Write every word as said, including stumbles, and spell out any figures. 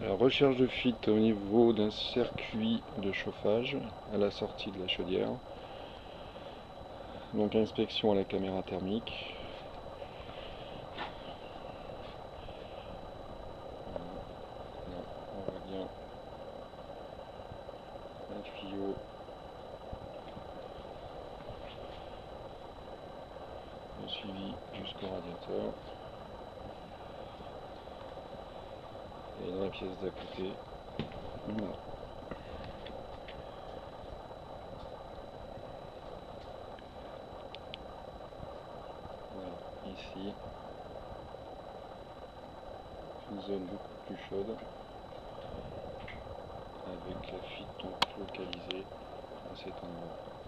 Alors, recherche de fuite au niveau d'un circuit de chauffage à la sortie de la chaudière. Donc inspection à la caméra thermique. Là, on voit bien un tuyau de suivi jusqu'au radiateur. Et dans la pièce d'à côté, on a voilà, ici une zone beaucoup plus chaude avec la fuite donc localisée à cet endroit.